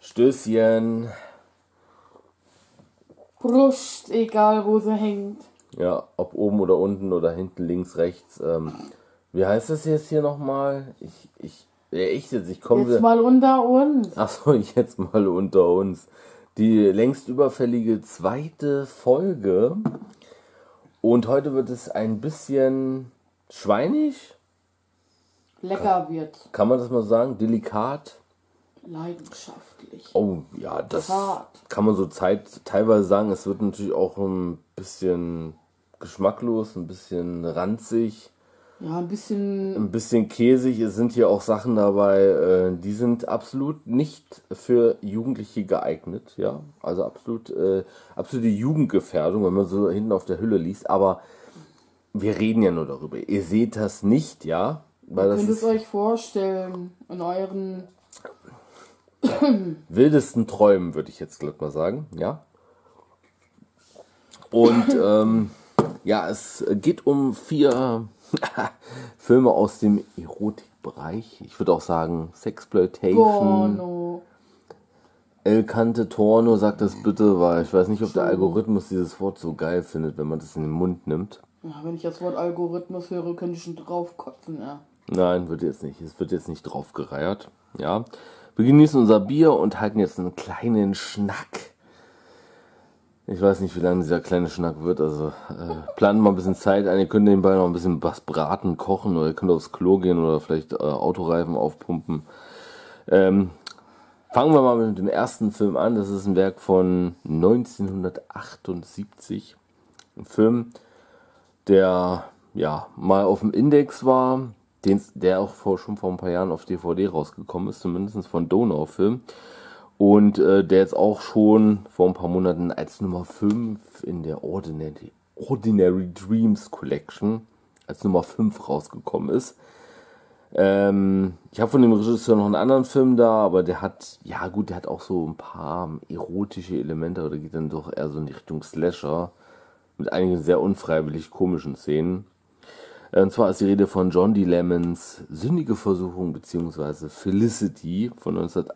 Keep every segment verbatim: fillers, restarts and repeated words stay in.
Stößchen. Brust, egal wo sie hängt. Ja, ob oben oder unten oder hinten, links, rechts. Ähm, wie heißt das jetzt hier nochmal? Ich, ich, ja, ich jetzt, ich komme. Jetzt mal unter uns. Achso, jetzt mal unter uns. Die längst überfällige zweite Folge. Und heute wird es ein bisschen schweinig. Lecker wird. Kann man das mal sagen? Delikat. Leidenschaftlich. Oh, ja, das Hart. kann man so Zeit, teilweise sagen. Es wird natürlich auch ein bisschen geschmacklos, ein bisschen ranzig, Ja, ein bisschen. ein bisschen käsig. Es sind hier auch Sachen dabei, äh, die sind absolut nicht für Jugendliche geeignet. Ja, also absolut, äh, absolute Jugendgefährdung, wenn man so hinten auf der Hülle liest. Aber wir reden ja nur darüber. Ihr seht das nicht, ja? Weil Ihr das könnt ist es euch vorstellen in euren. wildesten Träumen, würde ich jetzt gleich mal sagen, ja. Und ähm, ja, es geht um vier Filme aus dem Erotikbereich. Ich würde auch sagen Sexploitation. Porno. El Cante Torno, sagt das bitte, weil ich weiß nicht, ob der Algorithmus dieses Wort so geil findet, wenn man das in den Mund nimmt. Ja, wenn ich das Wort Algorithmus höre, könnte ich schon drauf kotzen, ja. Nein, wird jetzt nicht. Es wird jetzt nicht drauf gereiert. Ja. Wir genießen unser Bier und halten jetzt einen kleinen Schnack. Ich weiß nicht, wie lange dieser kleine Schnack wird. Also äh, planen mal ein bisschen Zeit ein. Ihr könnt nebenbei noch ein bisschen was braten, kochen oder ihr könnt aufs Klo gehen oder vielleicht äh, Autoreifen aufpumpen. Ähm, fangen wir mal mit dem ersten Film an. Das ist ein Werk von neunzehnhundertachtundsiebzig. Ein Film, der ja mal auf dem Index war. Den, der auch vor, schon vor ein paar Jahren auf D V D rausgekommen ist, zumindest von Donau-Film. Und äh, der jetzt auch schon vor ein paar Monaten als Nummer fünf in der Ordinary, Ordinary Dreams Collection als Nummer fünf rausgekommen ist. Ähm, ich habe von dem Regisseur noch einen anderen Film da, aber der hat, ja gut, der hat auch so ein paar erotische Elemente, oder geht dann doch eher so in die Richtung Slasher mit einigen sehr unfreiwillig komischen Szenen. Und zwar ist die Rede von John D. Lemons Sündige Versuchung bzw. Felicity von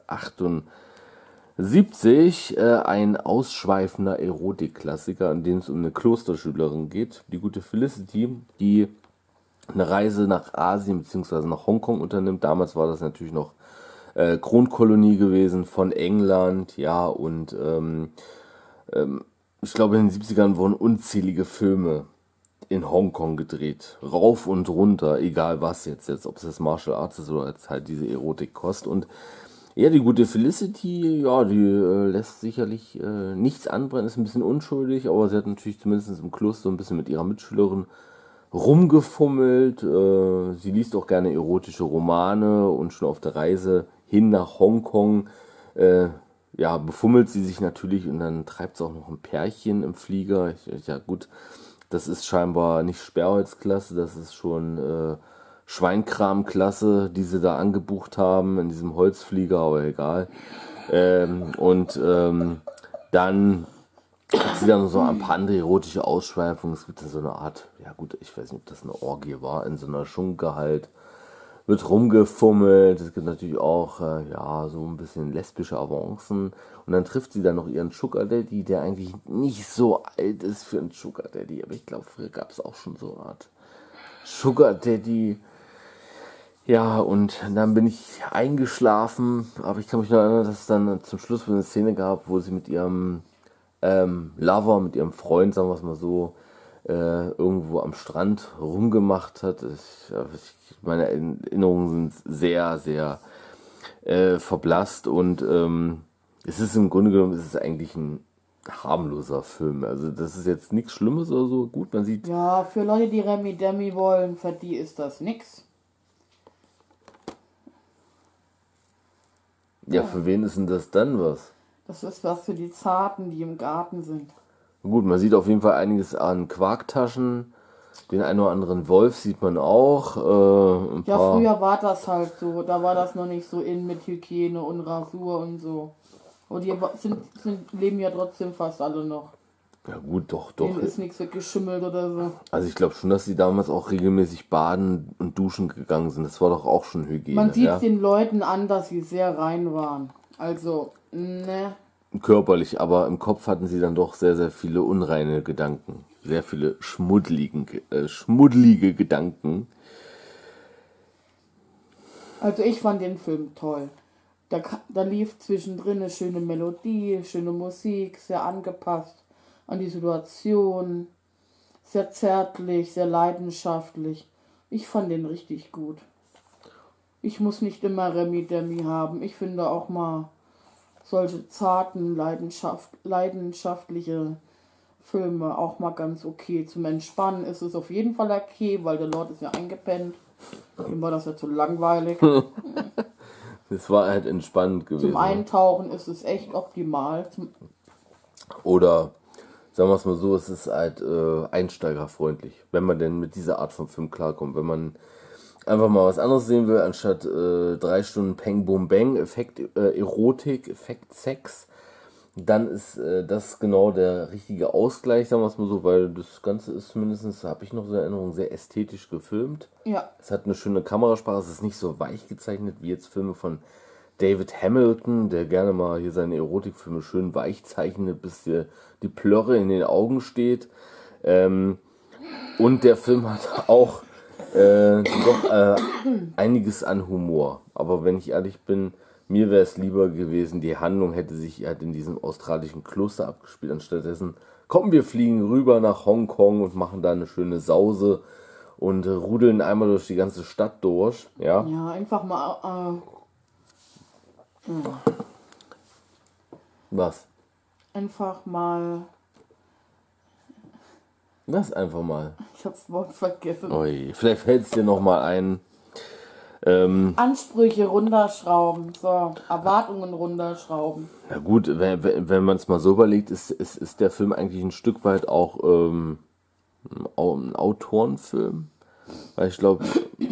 neunzehnhundertachtundsiebzig. Äh, ein ausschweifender Erotikklassiker, in dem es um eine Klosterschülerin geht. Die gute Felicity, die eine Reise nach Asien bzw. nach Hongkong unternimmt. Damals war das natürlich noch äh, Kronkolonie gewesen von England. Ja, und ähm, ähm, ich glaube in den siebzigern wurden unzählige Filme in Hongkong gedreht. Rauf und runter, egal was jetzt, jetzt ob es das Martial Arts ist oder jetzt halt diese Erotikkost. Und ja, die gute Felicity, ja, die äh, lässt sicherlich äh, nichts anbrennen, ist ein bisschen unschuldig, aber sie hat natürlich zumindest im Kloster ein bisschen mit ihrer Mitschülerin rumgefummelt. Äh, sie liest auch gerne erotische Romane und schon auf der Reise hin nach Hongkong, äh, ja, befummelt sie sich natürlich und dann treibt sie auch noch ein Pärchen im Flieger. Ich, ja gut, das ist scheinbar nicht Sperrholzklasse, das ist schon äh, Schweinkramklasse, die sie da angebucht haben in diesem Holzflieger, aber egal. Ähm, und ähm, dann hat sie dann so ein paar andere erotische Ausschweifungen. Es gibt dann so eine Art, ja gut, ich weiß nicht, ob das eine Orgie war, in so einer Schunke halt. Wird rumgefummelt, es gibt natürlich auch, äh, ja, so ein bisschen lesbische Avancen. Und dann trifft sie dann noch ihren Sugar Daddy, der eigentlich nicht so alt ist für einen Sugar Daddy. Aber ich glaube, früher gab es auch schon so eine Art Sugar Daddy. Ja, und dann bin ich eingeschlafen. Aber ich kann mich noch erinnern, dass es dann zum Schluss eine Szene gab, wo sie mit ihrem ähm, Lover, mit ihrem Freund, sagen wir es mal so, äh, irgendwo am Strand rumgemacht hat. Ich, ich, meine Erinnerungen sind sehr, sehr äh, verblasst und ähm, es ist im Grunde genommen, es ist eigentlich ein harmloser Film. Also das ist jetzt nichts Schlimmes oder so. Gut, man sieht... Ja, für Leute, die Remi Demi wollen, für die ist das nix. Ja, für wen ist denn das dann was? Das ist was für die Zarten, die im Garten sind. Gut, man sieht auf jeden Fall einiges an Quarktaschen. Den einen oder anderen Wolf sieht man auch. Äh, ein Ja, paar früher war das halt so. Da war das noch nicht so in mit Hygiene und Rasur und so. Aber die sind, sind, leben ja trotzdem fast alle noch. Ja gut, doch, doch. Denen ist nichts weggeschimmelt oder so. Also ich glaube schon, dass sie damals auch regelmäßig baden und duschen gegangen sind. Das war doch auch schon Hygiene. Man sieht ja? den Leuten an, dass sie sehr rein waren. Also, ne. Körperlich, aber im Kopf hatten sie dann doch sehr, sehr viele unreine Gedanken. Sehr viele schmuddeligen, äh, schmuddelige Gedanken. Also ich fand den Film toll. Da, ka- da lief zwischendrin eine schöne Melodie, schöne Musik, sehr angepasst an die Situation, sehr zärtlich, sehr leidenschaftlich. Ich fand den richtig gut. Ich muss nicht immer Remi Demi haben. Ich finde auch mal solche zarten, Leidenschaft, leidenschaftliche Filme auch mal ganz okay. Zum Entspannen ist es auf jeden Fall okay, weil der Lord ist ja eingepennt. Ihm war das ja zu langweilig. Es war halt entspannend gewesen. Zum Eintauchen ist es echt optimal. Zum Oder sagen wir es mal so, es ist halt äh, einsteigerfreundlich, wenn man denn mit dieser Art von Film klarkommt. Wenn man einfach mal was anderes sehen will, anstatt äh, drei Stunden Peng Boom Bang, Effekt äh, Erotik, Effekt Sex, dann ist äh, das genau der richtige Ausgleich, sagen wir es mal so, weil das Ganze ist zumindest, habe ich noch so in Erinnerung, sehr ästhetisch gefilmt. ja, Es hat eine schöne Kamerasprache, es ist nicht so weich gezeichnet wie jetzt Filme von David Hamilton, der gerne mal hier seine Erotikfilme schön weich zeichnet, bis dir die Plörre in den Augen steht. Ähm, und der Film hat auch äh, doch äh, einiges an Humor. Aber wenn ich ehrlich bin, mir wäre es lieber gewesen, die Handlung hätte sich halt in diesem australischen Kloster abgespielt. Anstattdessen, komm, wir fliegen rüber nach Hongkong und machen da eine schöne Sause und äh, rudeln einmal durch die ganze Stadt durch. Ja, ja, einfach mal. Äh, äh, was? einfach mal. Das einfach mal. Ich hab's Wort vergessen. Ui, vielleicht fällt es dir nochmal ein. Ähm, Ansprüche runterschrauben. So, Erwartungen runterschrauben. na gut, wenn, wenn wenn man es mal so überlegt, ist, ist, ist der Film eigentlich ein Stück weit auch ähm, ein Au- ein Autorenfilm. Weil ich glaube,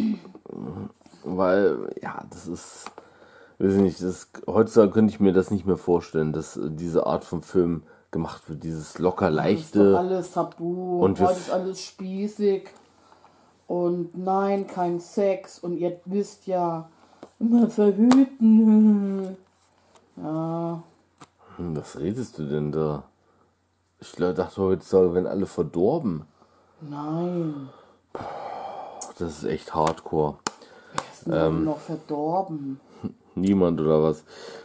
weil, ja, das ist, weiß ich nicht, das, heutzutage könnte ich mir das nicht mehr vorstellen, dass äh, diese Art von Film gemacht wird, dieses locker Das ist doch leichte. alles tabu. Und Und wir heute f- ist alles spießig. Und nein, kein Sex. Und ihr wisst ja, immer verhüten. Ja, Hm, was redest du denn da? Ich glaub- dachte heutzutage, werden alle verdorben. nein. Das ist echt hardcore. Wir sind ähm, noch verdorben. Niemand oder was?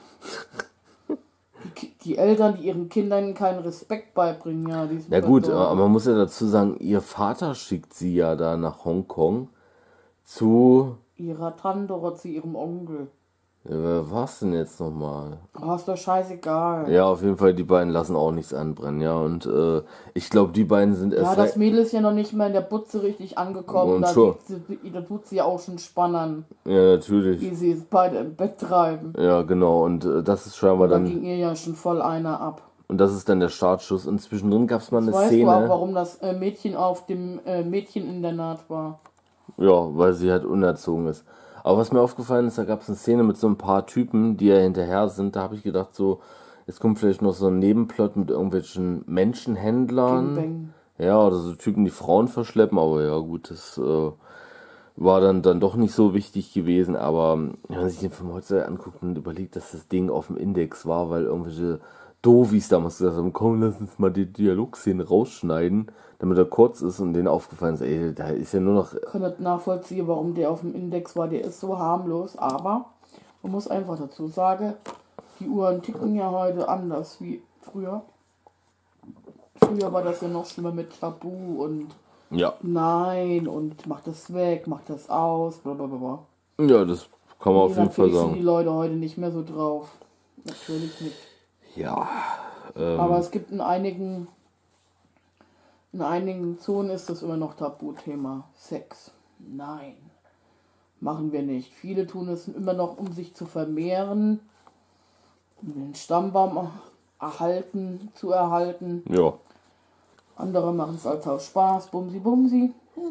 Die, Ki- die Eltern, die ihren Kindern keinen Respekt beibringen, ja, die sind Na gut, verdorben. aber man muss ja dazu sagen, ihr Vater schickt sie ja da nach Hongkong zu. Ihrer Tante oder zu ihrem Onkel. Ja, wer war's denn jetzt nochmal? Oh, ist doch scheißegal. Ja, auf jeden Fall, die beiden lassen auch nichts anbrennen, ja. Und äh, ich glaube, die beiden sind Ja, erst das recht. Mädel ist ja noch nicht mal in der Butze richtig angekommen. Und Da, schon. sieht sie, da tut sie ja auch schon spannern, Ja, natürlich. wie sie es beide im Bett treiben. Ja, genau. Und äh, das ist scheinbar Da dann. ging ihr ja schon voll einer ab. Und das ist dann der Startschuss. Und zwischendrin gab es mal eine Weißt du auch, Szene. warum das äh, Mädchen auf dem äh, Mädcheninternat war? Ja, weil sie halt unerzogen ist. Aber was mir aufgefallen ist, da gab es eine Szene mit so ein paar Typen, die ja hinterher sind. Da habe ich gedacht, so, jetzt kommt vielleicht noch so ein Nebenplot mit irgendwelchen Menschenhändlern. Bang. Ja, oder so Typen, die Frauen verschleppen. Aber ja, gut, das äh, war dann, dann doch nicht so wichtig gewesen. Aber wenn man sich den Film heutzutage anguckt und überlegt, dass das Ding auf dem Index war, weil irgendwelche Doofies damals gesagt haben, komm, lass uns mal die Dialogszenen rausschneiden, damit er kurz ist und denen aufgefallen ist, ey, da ist ja nur noch. Ich kann nicht nachvollziehen, warum der auf dem Index war. Der ist so harmlos, aber man muss einfach dazu sagen, die Uhren ticken ja heute anders wie früher. Früher war das ja noch schlimmer mit Tabu und Ja, nein und mach das weg, mach das aus, blablabla. ja, das kann man auf jeden Fall Natürlich sind die sagen. Leute heute nicht mehr so drauf. Natürlich nicht. Ja, ähm, Aber es gibt in einigen, in einigen Zonen ist das immer noch Tabuthema. Sex. Nein. Machen wir nicht. Viele tun es immer noch, um sich zu vermehren, um den Stammbaum erhalten, zu erhalten. ja, Andere machen es als aus Spaß. Bumsi, bumsi.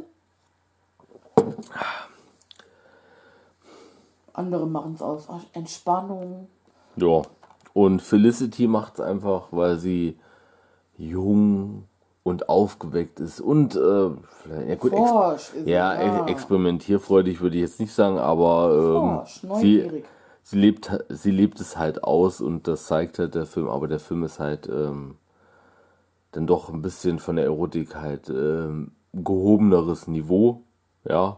Andere machen es aus Entspannung. ja. Und Felicity macht es einfach, weil sie jung und aufgeweckt ist und äh, vielleicht- ja, gut, ex Forsch ist ja, es, ja. ex experimentierfreudig würde ich jetzt nicht sagen, aber ähm, Forsch, sie, neugierig. sie lebt, sie lebt es halt aus und das zeigt halt der Film, aber der Film ist halt ähm, dann doch ein bisschen von der Erotik halt ähm, gehobeneres Niveau, ja,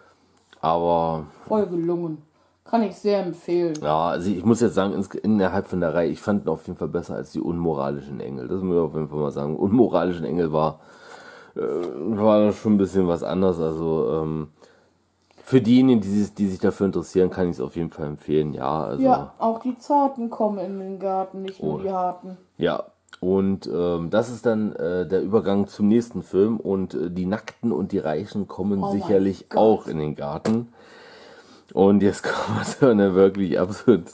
aber Voll gelungen. Kann ich sehr empfehlen. ja, also ich muss jetzt sagen, ins- innerhalb von der Reihe, ich fand ihn auf jeden Fall besser als die unmoralischen Engel, das muss ich auf jeden Fall mal sagen, unmoralischen Engel war, äh, war schon ein bisschen was anderes, also ähm, für diejenigen, die sich, die sich dafür interessieren, kann ich es auf jeden Fall empfehlen, ja, also Ja, auch die Zarten kommen in den Garten, nicht nur Oh. die Harten. ja, und ähm, das ist dann äh, der Übergang zum nächsten Film und äh, die Nackten und die Reichen kommen Oh mein sicherlich Gott. auch in den Garten. Und jetzt kommt wir zu einem wirklich absolut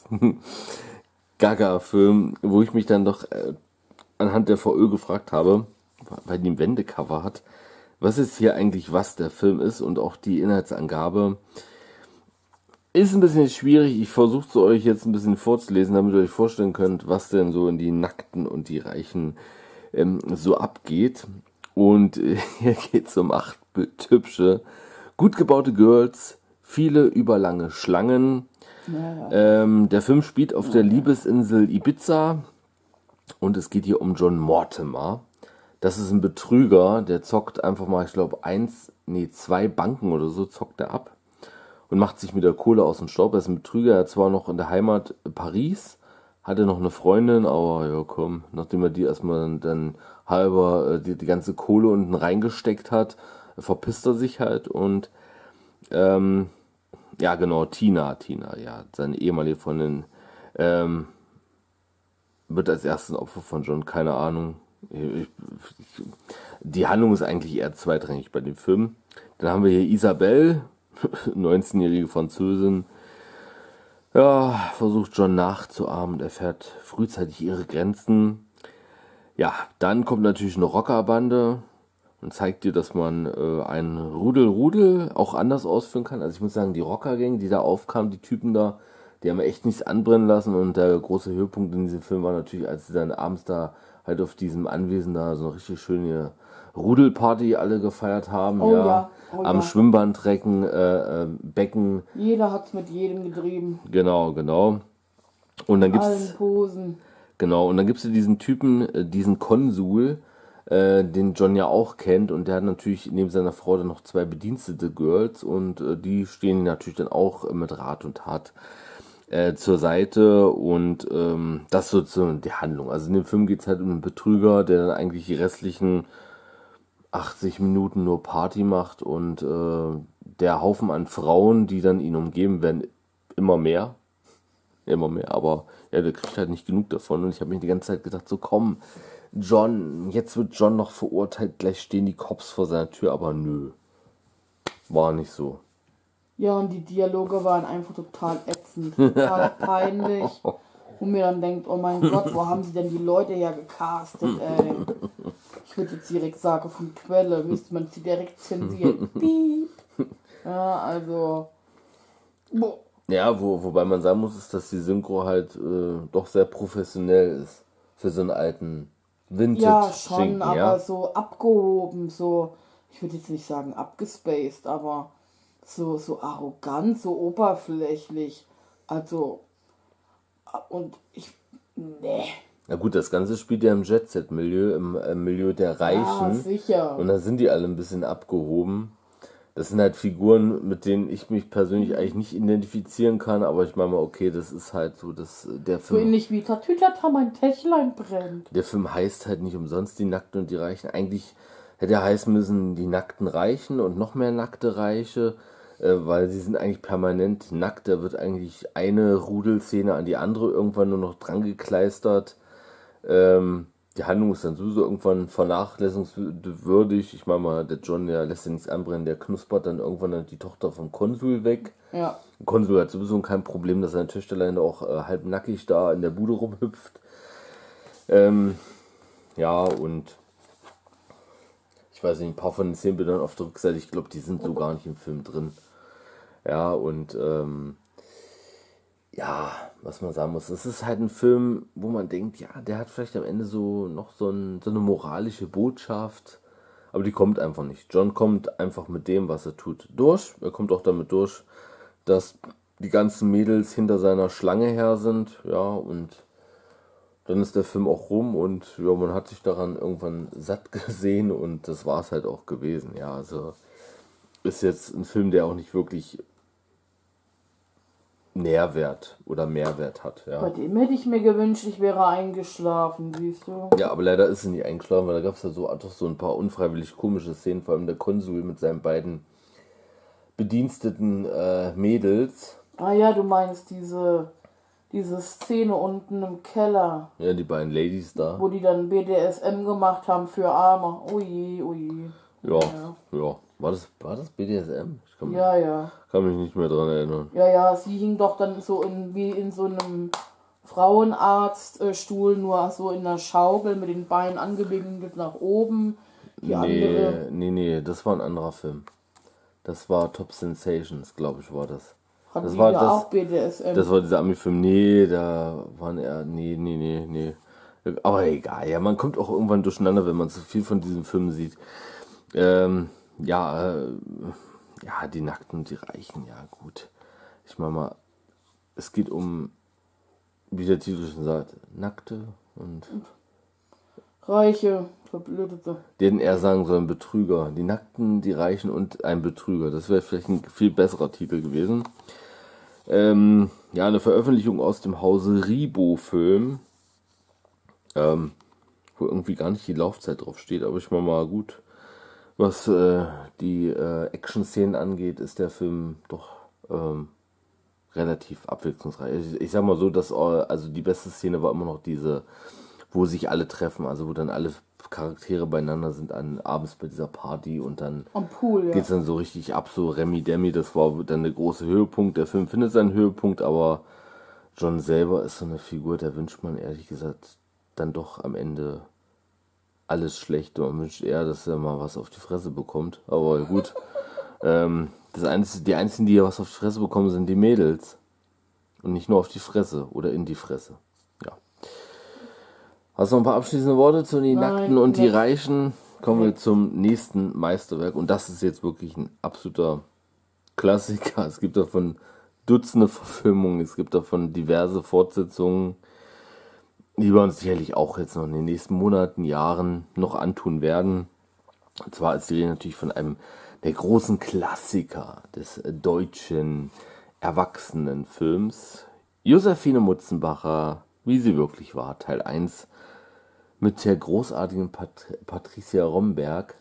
Gaga-Film, wo ich mich dann doch äh, anhand der V Ö gefragt habe, weil die ein Wendecover hat, was ist hier eigentlich was der Film ist und auch die Inhaltsangabe. Ist ein bisschen schwierig. Ich versuche es euch jetzt ein bisschen vorzulesen, damit ihr euch vorstellen könnt, was denn so in die Nackten und die Reichen ähm, so abgeht. Und äh, hier geht es um acht hübsche, gut gebaute Girls, viele überlange Schlangen. Ja, Ähm, der Film spielt auf der Liebesinsel Ibiza und es geht hier um John Mortimer. Das ist ein Betrüger, der zockt einfach mal, ich glaube, eins, nee, zwei Banken oder so zockt er ab und macht sich mit der Kohle aus dem Staub. Er ist ein Betrüger, er hat zwar noch in der Heimat Paris, hatte noch eine Freundin, aber ja komm, nachdem er die erstmal dann, dann halber äh, die, die ganze Kohle unten reingesteckt hat, verpisst er sich halt und ähm, ja genau, Tina, Tina, ja, seine ehemalige Freundin, ähm, wird als ersten Opfer von John, keine Ahnung. Ich, ich, die Handlung ist eigentlich eher zweitrangig bei dem Film. Dann haben wir hier Isabelle, neunzehnjährige Französin, ja, versucht John nachzuahmen und erfährt frühzeitig ihre Grenzen. Ja, dann kommt natürlich eine Rockerbande und zeigt dir, dass man äh, ein Rudel-Rudel auch anders ausführen kann. Also ich muss sagen, die Rockergang, die da aufkam, die Typen da, die haben echt nichts anbrennen lassen und der große Höhepunkt in diesem Film war natürlich, als sie dann abends da halt auf diesem Anwesen da so eine richtig schöne Rudelparty alle gefeiert haben, Oh ja, ja, oh am ja. Schwimmbandrecken, äh, äh, Becken, Jeder hat's mit jedem getrieben. genau, genau. Und dann gibt's Allen Posen. Genau, und dann gibt's ja diesen Typen, äh, diesen Konsul, äh, den John ja auch kennt und der hat natürlich neben seiner Frau dann noch zwei bedienstete Girls und äh, die stehen ihm natürlich dann auch äh, mit Rat und Tat äh, zur Seite und ähm, das ist sozusagen die Handlung. Also in dem Film geht's halt um einen Betrüger, der dann eigentlich die restlichen achtzig Minuten nur Party macht und äh, der Haufen an Frauen, die dann ihn umgeben, werden immer mehr. Immer mehr, aber ja, der kriegt halt nicht genug davon und ich habe mir die ganze Zeit gedacht, so komm, John, jetzt wird John noch verurteilt, gleich stehen die Cops vor seiner Tür, aber nö, war nicht so. Ja, und die Dialoge waren einfach total ätzend, total peinlich. Und mir dann denkt, oh mein Gott, wo haben sie denn die Leute her gecastet, ey? Ich würde jetzt direkt sagen, von Quelle, müsste man sie direkt zensieren. Piep. Ja, also, boah. Ja, wo, wobei man sagen muss, ist, dass die Synchro halt äh, doch sehr professionell ist für so einen alten Vintage Ja, schon, Schinken, aber ja. so abgehoben, so, ich würde jetzt nicht sagen abgespaced, aber so, so arrogant, so oberflächlich. Also, und ich, nee. Na gut, das Ganze spielt ja im Jet-Set-Milieu, im äh, Milieu der Ja, Reichen sicher. und da sind die alle ein bisschen abgehoben. Das sind halt Figuren, mit denen ich mich persönlich eigentlich nicht identifizieren kann, aber ich meine mal, okay, das ist halt so, dass der So Film, ähnlich wie Tatütata, mein Tächlein brennt. der Film heißt halt nicht umsonst die Nackten und die Reichen. Eigentlich hätte er heißen müssen die nackten Reichen und noch mehr nackte Reiche, äh, weil sie sind eigentlich permanent nackt. Da wird eigentlich eine Rudelszene an die andere irgendwann nur noch dran gekleistert. Ähm, die Handlung ist dann sowieso irgendwann vernachlässigungswürdig. Ich meine mal, der John, der lässt ja nichts anbrennen, der knuspert dann irgendwann dann die Tochter vom Konsul weg. Ja. Der Konsul hat sowieso kein Problem, dass sein Töchterlein auch äh, halb nackig da in der Bude rumhüpft. Ähm, ja, und ich weiß nicht, ein paar von den Szenenbildern auf der Rückseite, ich glaube, die sind so gar nicht im Film drin. Ja, und ähm, ja, was man sagen muss, es ist halt ein Film, wo man denkt, ja, der hat vielleicht am Ende so noch so, ein, so eine moralische Botschaft, aber die kommt einfach nicht. John kommt einfach mit dem, was er tut, durch. Er kommt auch damit durch, dass die ganzen Mädels hinter seiner Schlange her sind, ja, und dann ist der Film auch rum und ja, man hat sich daran irgendwann satt gesehen und das war es halt auch gewesen, ja, also ist jetzt ein Film, der auch nicht wirklich Nährwert oder Mehrwert hat, ja. Bei dem hätte ich mir gewünscht, ich wäre eingeschlafen, siehst du? Ja, aber leider ist er nicht eingeschlafen, weil da gab es ja so, doch so ein paar unfreiwillig komische Szenen, vor allem der Konsul mit seinen beiden bediensteten äh, Mädels. Ah ja, du meinst diese, diese Szene unten im Keller. Ja, die beiden Ladies da. Wo die dann B D S M gemacht haben für Arme. Ui, ui. Ja, ja. ja. War das, war das B D S M? Ich kann mich, ja, ja. kann mich nicht mehr dran erinnern. Ja, ja, sie hing doch dann so in, wie in so einem Frauenarztstuhl, nur so in einer Schaukel mit den Beinen angewinkelt nach oben. Die nee, andere. nee, nee, das war ein anderer Film. Das war Top Sensations, glaube ich, war das. Hatten das die war ja das, auch B D S M. Das war dieser Ami-Film. Nee, da waren eher. Nee, nee, nee, nee. Aber egal, ja, man kommt auch irgendwann durcheinander, wenn man zu viel von diesen Filmen sieht. Ähm, ja, äh, ja, die Nackten und die Reichen, ja, gut. Ich meine mal, es geht um, wie der Titel schon sagt, Nackte und. Reiche, Verblödete. Die hätten eher sagen sollen Betrüger. Die Nackten, die Reichen und ein Betrüger. Das wäre vielleicht ein viel besserer Titel gewesen. Ähm, ja, eine Veröffentlichung aus dem Hause Ribo-Film. Ähm, wo irgendwie gar nicht die Laufzeit drauf steht. Aber ich meine mal, gut. Was äh, die äh, Action-Szenen angeht, ist der Film doch ähm, relativ abwechslungsreich. Ich, ich sag mal so, dass also die beste Szene war immer noch diese, wo sich alle treffen, also wo dann alle Charaktere beieinander sind an abends bei dieser Party und dann am Pool, ja. Geht's dann so richtig ab, so Remi Demi, das war dann der große Höhepunkt. Der Film findet seinen Höhepunkt, aber John selber ist so eine Figur, der wünscht man ehrlich gesagt dann doch am Ende alles schlecht. Man wünscht eher, dass er mal was auf die Fresse bekommt, aber gut. ähm, das Einzige, die einzigen, die was auf die Fresse bekommen, sind die Mädels. Und nicht nur auf die Fresse oder in die Fresse. Ja. Hast du noch ein paar abschließende Worte zu den Nein, Nackten und die nicht. Reichen? Kommen wir zum nächsten Meisterwerk. Und das ist jetzt wirklich ein absoluter Klassiker. Es gibt davon Dutzende Verfilmungen. Es gibt davon diverse Fortsetzungen, die wir uns sicherlich auch jetzt noch in den nächsten Monaten, Jahren noch antun werden. Und zwar ist die Rede natürlich von einem der großen Klassiker des deutschen Erwachsenenfilms. Josephine Mutzenbacher, wie sie wirklich war, Teil eins. Mit der großartigen Pat- Patricia Romberg,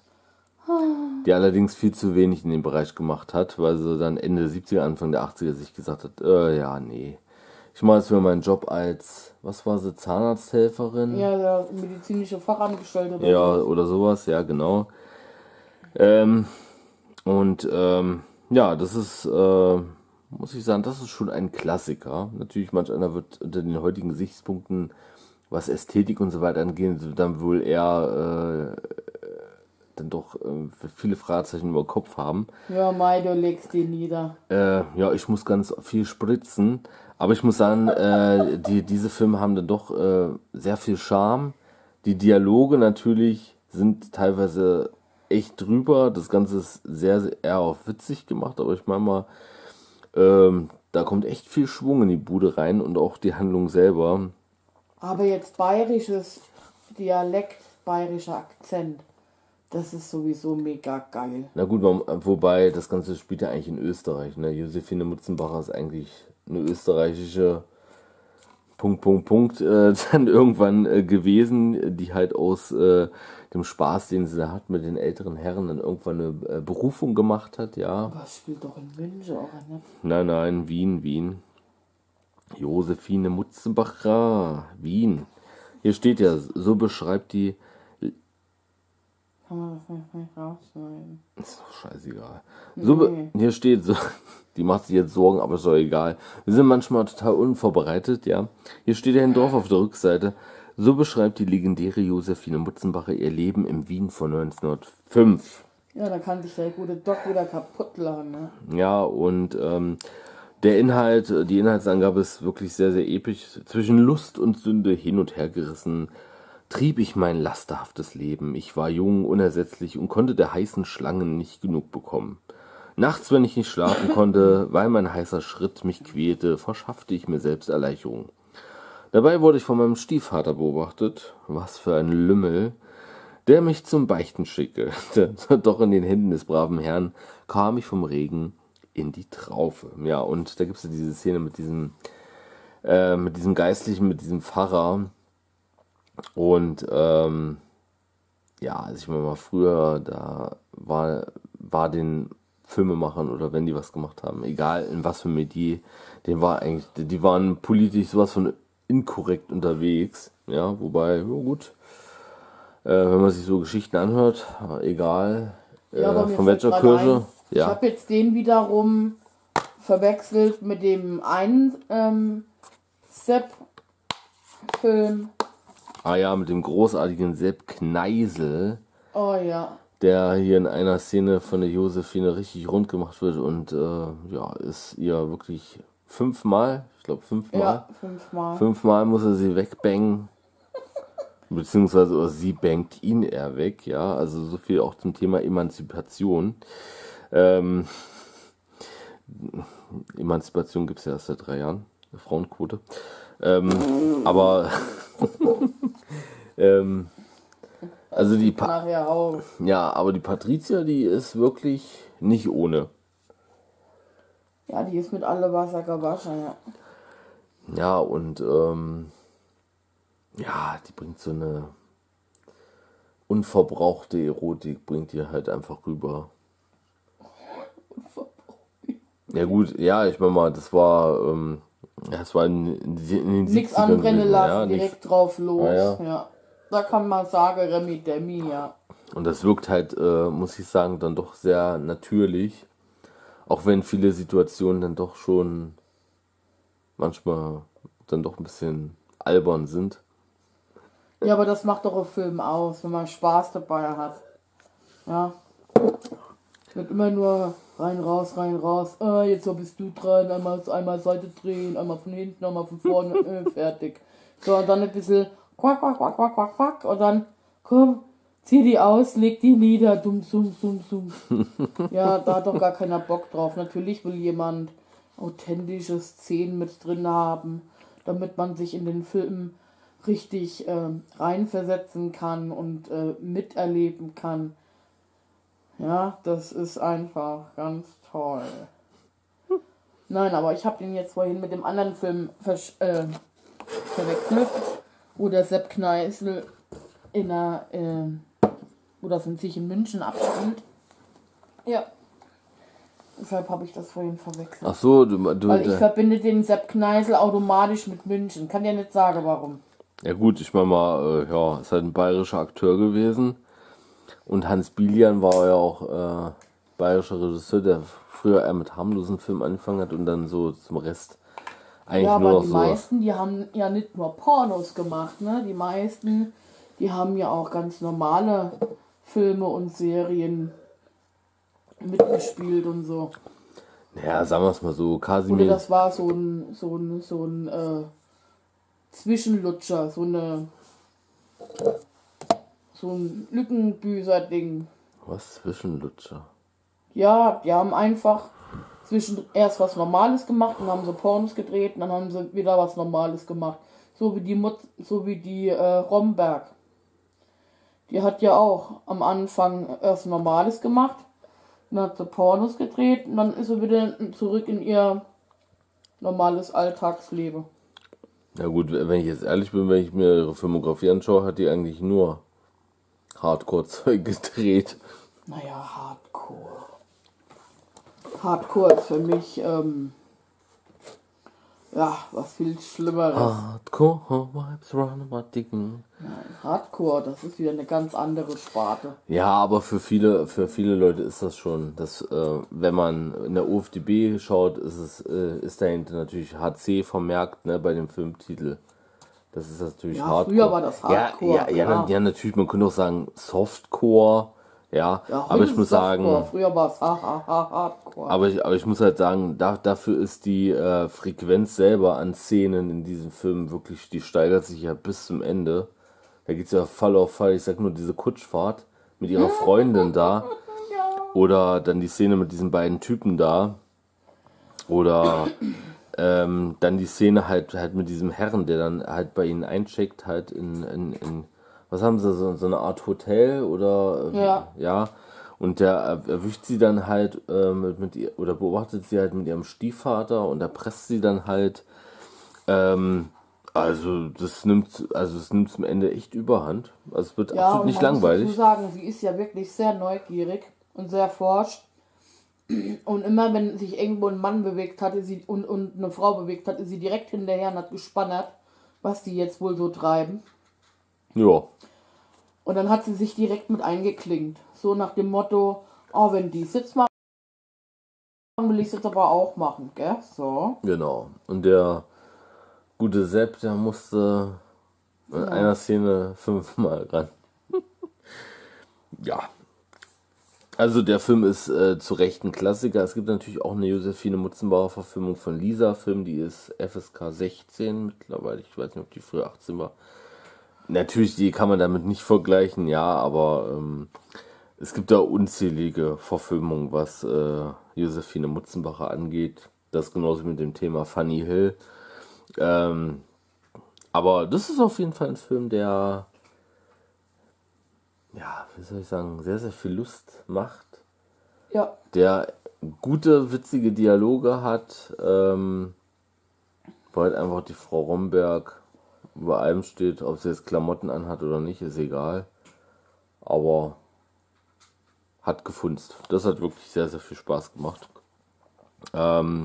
die allerdings viel zu wenig in dem Bereich gemacht hat, weil sie dann Ende der siebziger, Anfang der achtziger sich gesagt hat, äh, ja, nee. Ich mache jetzt mir meinen Job als, was war sie, Zahnarzthelferin? Ja, der medizinische Fachangestellte. Oder Ja, so. oder sowas, ja, genau. Ähm, und ähm, ja, das ist, äh, muss ich sagen, das ist schon ein Klassiker. Natürlich, manch einer wird unter den heutigen Gesichtspunkten, was Ästhetik und so weiter angeht, dann wohl eher äh, dann doch äh, viele Fragezeichen über den Kopf haben. Ja, Mai, du legst die nieder. Äh, ja, ich muss ganz viel spritzen, aber ich muss sagen, äh, die, diese Filme haben dann doch äh, sehr viel Charme. Die Dialoge natürlich sind teilweise echt drüber. Das Ganze ist sehr, sehr eher auf witzig gemacht, aber ich meine mal, ähm, da kommt echt viel Schwung in die Bude rein und auch die Handlung selber. Aber jetzt bayerisches Dialekt, bayerischer Akzent, das ist sowieso mega geil. Na gut, man, wobei das Ganze spielt ja eigentlich in Österreich. Ne? Josephine Mutzenbacher ist eigentlich eine österreichische Punkt, Punkt, Punkt äh, dann irgendwann äh, gewesen, die halt aus äh, dem Spaß, den sie da hat mit den älteren Herren, dann irgendwann eine äh, Berufung gemacht hat, ja. Aber es spielt doch in München auch, ne? Nein, nein, Wien, Wien. Josephine Mutzenbacher, Wien. Hier steht ja, so beschreibt die. Kann man das nicht, nicht rausschneiden? Ist doch scheißegal. So be- hier steht so, die macht sich jetzt Sorgen, aber ist doch egal. Wir sind manchmal total unvorbereitet, ja. Hier steht ja ein Dorf auf der Rückseite. So beschreibt die legendäre Josephine Mutzenbacher ihr Leben im Wien von neunzehnhundertfünf. Ja, da kann sich der gute Doc wieder kaputt lachen, ne? Ja, und ähm, der Inhalt, die Inhaltsangabe ist wirklich sehr, sehr episch. Zwischen Lust und Sünde hin und her gerissen, trieb ich mein lasterhaftes Leben. Ich war jung, unersetzlich und konnte der heißen Schlangen nicht genug bekommen. Nachts, wenn ich nicht schlafen konnte, weil mein heißer Schritt mich quälte, verschaffte ich mir selbst Erleichterung. Dabei wurde ich von meinem Stiefvater beobachtet, was für ein Lümmel, der mich zum Beichten schickte. Doch in den Händen des braven Herrn kam ich vom Regen in die Traufe. Ja, und da gibt es ja diese Szene mit diesem, äh, mit diesem Geistlichen, mit diesem Pfarrer. Und ähm, ja, also ich meine mal, früher, da war, war den Filmemachern oder wenn die was gemacht haben, egal in was für Medie, den war eigentlich, die waren politisch sowas von inkorrekt unterwegs, ja, wobei, ja gut, äh, wenn man sich so Geschichten anhört, egal, äh, Ja, aber mir von fällt welcher grad Kirche, ein, Ich ja, habe jetzt den wiederum verwechselt mit dem einen ähm, Sepp-Film. ah ja, mit dem großartigen Sepp Kneisel, Oh ja. der hier in einer Szene von der Josephine richtig rund gemacht wird und äh, ja, ist ihr wirklich fünfmal, ich glaube fünfmal, Ja, fünfmal. fünfmal muss er sie wegbangen, beziehungsweise oder sie bangt ihn eher weg, ja, also so viel auch zum Thema Emanzipation. Ähm, Emanzipation gibt es ja erst seit drei Jahren, eine Frauenquote. Ähm, aber ähm, also die pa Nachher auch. ja, aber die Patricia, die ist wirklich nicht ohne. Ja, die ist mit alle Wasser gewaschen, ja. Ja, und ähm, ja, die bringt so eine unverbrauchte Erotik, bringt die halt einfach rüber. Ja gut, ja, ich meine mal, das war, ähm, ja, das war in, in den Nichts siebzigern anbrennen gewesen, lassen, ja, direkt nichts. drauf los. Ah, ja. Ja. Da kann man sagen, Remi Demi, ja. Und das wirkt halt, äh, muss ich sagen, dann doch sehr natürlich. Auch wenn viele Situationen dann doch schon manchmal dann doch ein bisschen albern sind. Ja, aber das macht doch ein Film aus, wenn man Spaß dabei hat. Ja. Es wird immer nur rein, raus, rein, raus. Ah, jetzt so bist du dran. Einmal, einmal Seite drehen, einmal von hinten, einmal von vorne. Äh, fertig. So, und dann ein bisschen quack, quack, quack, quack, quack, quack. Und dann, komm, zieh die aus, leg die nieder. Dumm, dumm, dumm, dumm. Ja, da hat doch gar keiner Bock drauf. Natürlich will jemand authentische Szenen mit drin haben, damit man sich in den Film richtig äh, reinversetzen kann und äh, miterleben kann. Ja, das ist einfach ganz toll. Nein, aber ich habe den jetzt vorhin mit dem anderen Film versch- äh, verwechselt, wo der Sepp Kneisel in einer, äh, wo das in sich in München abspielt. Ja. Deshalb habe ich das vorhin verwechselt. Ach so, du, du Weil ich äh, verbinde den Sepp Kneisel automatisch mit München. Kann ja nicht sagen, warum. ja gut, ich meine mal, äh, ja, ist halt ein bayerischer Akteur gewesen. Und Hans Bilian war ja auch äh, bayerischer Regisseur, der früher eher mit harmlosen Filmen angefangen hat und dann so zum Rest eigentlich Ja, nur aber noch die so. meisten, die haben ja nicht nur Pornos gemacht, ne? Die meisten, die haben ja auch ganz normale Filme und Serien mitgespielt und so. Naja, sagen wir es mal so, Oder Kasimir. das war so ein, so ein, so ein äh, Zwischenlutscher, so eine so ein Lückenbüßer-Ding. Was? Zwischenlutscher? Ja, die haben einfach zwischen erst was Normales gemacht und haben so Pornos gedreht und dann haben sie wieder was Normales gemacht. So wie die Mut, so wie die äh, Romberg. Die hat ja auch am Anfang erst Normales gemacht, dann hat sie Pornos gedreht und dann ist sie wieder zurück in ihr normales Alltagsleben. Na gut, wenn ich jetzt ehrlich bin, wenn ich mir ihre Filmografie anschaue, hat die eigentlich nur Hardcore-Zeug gedreht. Naja, Hardcore. Hardcore ist für mich, ähm, ja, was viel Schlimmeres. Hardcore Vibes run my dicken. Hardcore, das ist wieder eine ganz andere Sparte. Ja, aber für viele, für viele Leute ist das schon, dass, äh, wenn man in der O F D B schaut, ist es, äh, ist dahinter natürlich H C vermerkt, ne, bei dem Filmtitel. Das ist natürlich Ja, Hardcore. früher war das Hardcore, Ja, ja, ja, klar. ja, natürlich, man könnte auch sagen Softcore, ja, Ja, aber heute ich ist muss es Softcore, sagen, früher war es ha, ha, ha, Hardcore. aber ich, aber ich muss halt sagen, da, dafür ist die äh, Frequenz selber an Szenen in diesem Film wirklich, die steigert sich ja bis zum Ende. Da geht's ja Fall auf Fall, ich sag nur diese Kutschfahrt mit ihrer Freundin da. Oder dann die Szene mit diesen beiden Typen da. Oder ähm, dann die Szene halt halt mit diesem Herrn, der dann halt bei ihnen eincheckt, halt in, in, in was haben sie, so, so eine Art Hotel oder Ja. ja. Und der erwischt sie dann halt äh, mit, mit ihr, oder beobachtet sie halt mit ihrem Stiefvater und erpresst sie dann halt. Ähm, also das nimmt, also es nimmt zum Ende echt Überhand. Also es wird Ja, absolut und nicht man muss dazu langweilig. sagen, sie ist ja wirklich sehr neugierig und sehr forscht. Und immer wenn sich irgendwo ein Mann bewegt hatte sie und, und eine Frau bewegt hatte, sie direkt hinterher und hat gespannert, was die jetzt wohl so treiben. Ja. Und dann hat sie sich direkt mit eingeklinkt. So nach dem Motto, oh, wenn die es jetzt machen, will ich es jetzt aber auch machen, gell? So. Genau. Und der gute Sepp, der musste in Ja. einer Szene fünfmal ran. Ja. Also der Film ist äh, zu Recht ein Klassiker. Es gibt natürlich auch eine Josephine Mutzenbauer Verfilmung von Lisa-Film, die ist F S K sechzehn mittlerweile. Ich weiß nicht, ob die früher achtzehn war. Natürlich, die kann man damit nicht vergleichen, ja, aber ähm, es gibt da unzählige Verfilmungen, was äh, Josephine Mutzenbacher angeht. Das genauso mit dem Thema Funny Hill. Ähm, aber das ist auf jeden Fall ein Film, der, ja, wie soll ich sagen, sehr, sehr viel Lust macht. Ja. Der gute, witzige Dialoge hat, ähm, wo halt einfach die Frau Romberg über allem steht, ob sie jetzt Klamotten anhat oder nicht, ist egal. Aber hat gefunzt. Das hat wirklich sehr, sehr viel Spaß gemacht. Ähm,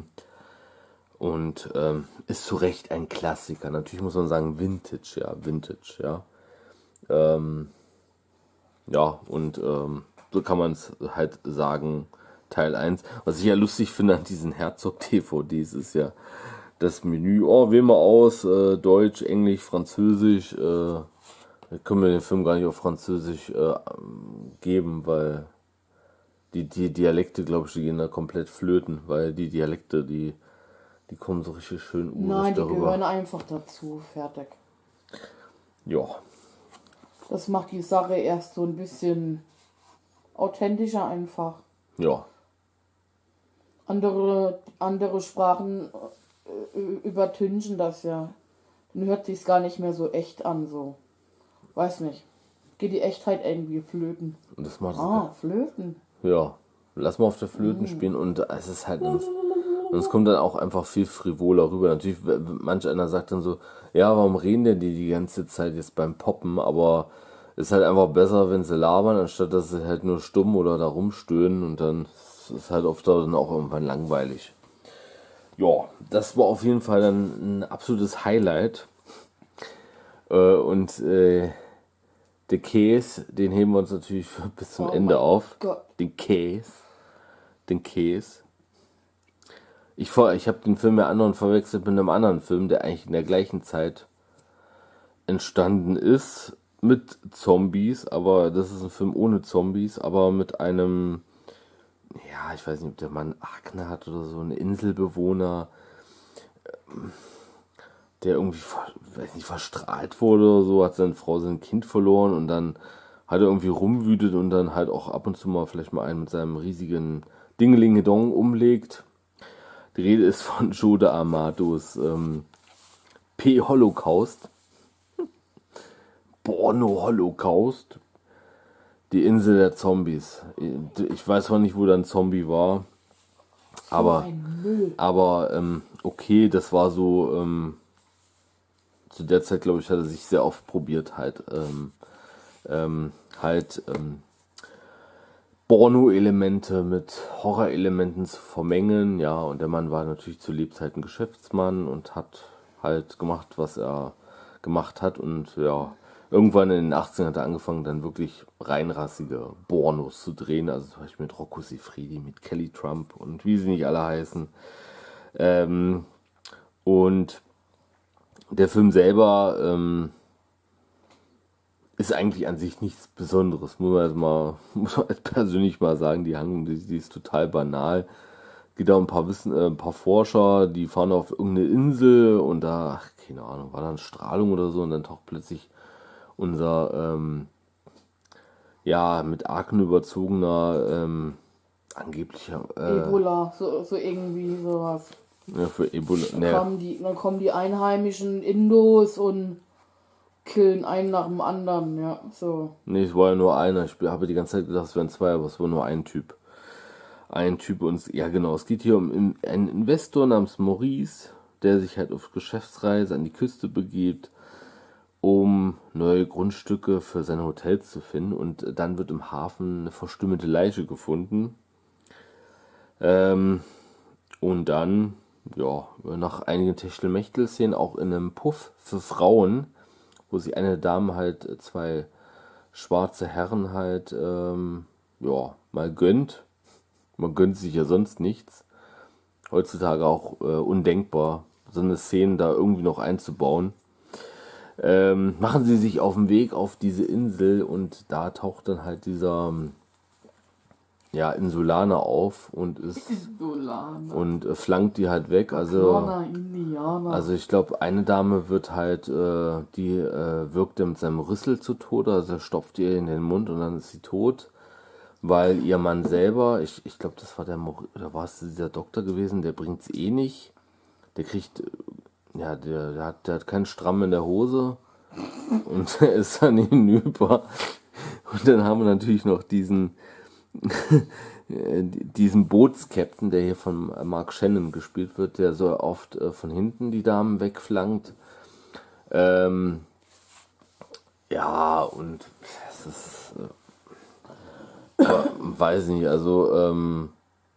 und ähm, ist zu Recht ein Klassiker. Natürlich muss man sagen Vintage, ja, Vintage, ja. Ähm, ja, und ähm, so kann man es halt sagen, Teil eins. Was ich ja lustig finde an diesen Herzog-D V Ds ist ja das Menü, oh, wählen wir aus, äh, Deutsch, Englisch, Französisch, äh, können wir den Film gar nicht auf Französisch äh, geben, weil die, die Dialekte, glaube ich, die gehen da komplett flöten, weil die Dialekte, die, die kommen so richtig schön urig Nein, die darüber. gehören einfach dazu. Fertig. Ja, Das macht die Sache erst so ein bisschen authentischer einfach. ja, Andere, andere Sprachen äh, übertünchen das ja. Dann hört sich's gar nicht mehr so echt an, so. Weiß nicht. Geht die Echtheit irgendwie flöten. und das macht Ah, flöten. ja, lass mal auf der Flöten spielen und es ist halt und es kommt dann auch einfach viel frivoler rüber. Natürlich, manch einer sagt dann so, ja, warum reden denn die die ganze Zeit jetzt beim Poppen, aber ist halt einfach besser, wenn sie labern, anstatt dass sie halt nur stumm oder da rumstöhnen und dann ist es halt oft dann auch irgendwann langweilig. Ja, das war auf jeden Fall dann ein absolutes Highlight. Äh, und äh, der Käse, den heben wir uns natürlich bis zum Oh Ende mein auf. Gott. Den Käse. Den Käse. Ich, vor- ich habe den Film ja anderen verwechselt mit einem anderen Film, der eigentlich in der gleichen Zeit entstanden ist mit Zombies, aber das ist ein Film ohne Zombies, aber mit einem, ja, ich weiß nicht, ob der Mann Akne hat oder so, ein Inselbewohner, ähm, der irgendwie, ver- weiß nicht, verstrahlt wurde oder so, hat seine Frau sein Kind verloren und dann hat er irgendwie rumwütet und dann halt auch ab und zu mal vielleicht mal einen mit seinem riesigen Dingelingedong umlegt. Die Rede ist von Jode Amatos ähm, P-Holocaust. Porno-Holocaust. Die Insel der Zombies. Ich weiß zwar nicht, wo da ein Zombie war, aber, Ein Müll. aber ähm, okay, das war so, ähm, zu der Zeit, glaube ich, hat er sich sehr oft probiert, halt, ähm, ähm, halt, ähm, Porno-Elemente mit Horror-Elementen zu vermengen, ja, und der Mann war natürlich zu Lebzeiten Geschäftsmann und hat halt gemacht, was er gemacht hat und ja, irgendwann in den achtzigern hat er angefangen, dann wirklich reinrassige Pornos zu drehen, also zum Beispiel mit Rocco Siffredi, mit Kelly Trump und wie sie nicht alle heißen. Ähm, und der Film selber ähm, ist eigentlich an sich nichts Besonderes, muss man jetzt mal, muss man jetzt persönlich mal sagen, die Handlung, die, die ist total banal. Geht da um ein paar Wissen, äh, ein paar Forscher, die fahren auf irgendeine Insel und da, ach, keine Ahnung, war dann Strahlung oder so und dann taucht plötzlich unser, ähm, ja, mit Arken überzogener ähm, Angeblich, äh, Ebola, so, so irgendwie sowas. ja, für Ebola, Dann, ne, kommen die, dann kommen die einheimischen Indos und killen einen nach dem anderen, ja, so. nee, es war ja nur einer. Ich habe die ganze Zeit gedacht, es wären zwei, aber es war nur ein Typ. Ein Typ und, es- ja genau, es geht hier um in- einen Investor namens Maurice, der sich halt auf Geschäftsreise an die Küste begibt, um neue Grundstücke für seine Hotels zu finden. Und dann wird im Hafen eine verstümmelte Leiche gefunden. Ähm, und dann, ja, nach einigen Techtelmechtel-Szenen auch in einem Puff für Frauen, wo sich eine Dame halt äh, zwei schwarze Herren halt, ähm, ja, mal gönnt. Man gönnt sich ja sonst nichts. Heutzutage auch äh, undenkbar, so eine Szene da irgendwie noch einzubauen. Ähm, machen sie sich auf den Weg auf diese Insel und da taucht dann halt dieser ähm, ja, Insulaner auf und ist Insulaner. und äh, flankt die halt weg. Also, Kleiner Indianer. also ich glaube, eine Dame wird halt, äh, die äh, wirkt er mit seinem Rüssel zu Tode, also er stopft ihr in den Mund und dann ist sie tot. Weil ihr Mann selber, ich, ich glaube, das war der, Mor- oder war es dieser Doktor gewesen, der bringt es eh nicht. Der kriegt, äh, ja, der, der, hat, der hat keinen Stramm in der Hose und er ist dann hinüber. Und dann haben wir natürlich noch diesen, äh, diesen Bootskapitän, der hier von Mark Shannon gespielt wird, der so oft äh, von hinten die Damen wegflankt. Ähm, ja, und es ist, äh, weiß nicht, also ähm,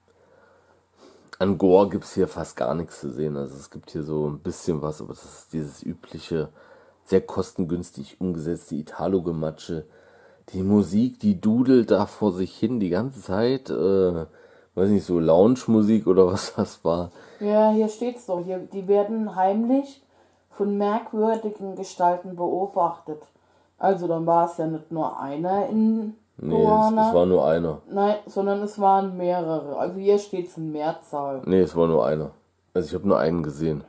an Gore gibt es hier fast gar nichts zu sehen. Also es gibt hier so ein bisschen was, aber das ist dieses übliche, sehr kostengünstig umgesetzte Italo-Gematsche. Die Musik, die dudelt da vor sich hin die ganze Zeit. Äh, weiß nicht, so Lounge-Musik oder was das war. Ja, hier steht's doch. Hier, die werden heimlich von merkwürdigen Gestalten beobachtet. Also dann war es ja nicht nur einer in Nee, es, Goana. es war nur einer. Nein, sondern es waren mehrere. Also hier steht's in Mehrzahl. Nee, es war nur einer. Also ich habe nur einen gesehen.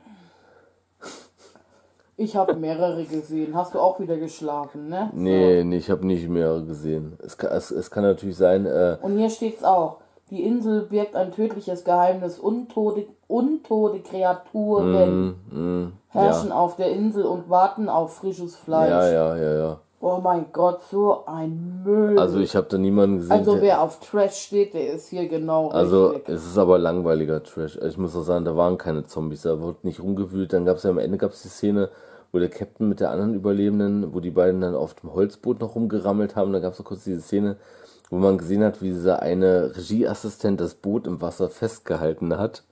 Ich habe mehrere gesehen. Hast du auch wieder geschlafen, ne? Nee, nee, ich habe nicht mehrere gesehen. Es kann, es, es kann natürlich sein, äh, Und hier steht's auch. Die Insel birgt ein tödliches Geheimnis. Untote, untote Kreaturen mm, mm, herrschen ja. auf der Insel und warten auf frisches Fleisch. Ja, ja, ja, ja. Oh mein Gott, so ein Müll. Also ich habe da niemanden gesehen. Also der, wer auf Trash steht, der ist hier genau also richtig. es ist aber langweiliger Trash. Ich muss auch sagen, da waren keine Zombies, da wurde nicht rumgewühlt. Dann gab es ja am Ende gab's die Szene, wo der Captain mit der anderen Überlebenden, wo die beiden dann auf dem Holzboot noch rumgerammelt haben. Da gab es so kurz diese Szene, wo man gesehen hat, wie dieser eine Regieassistent das Boot im Wasser festgehalten hat.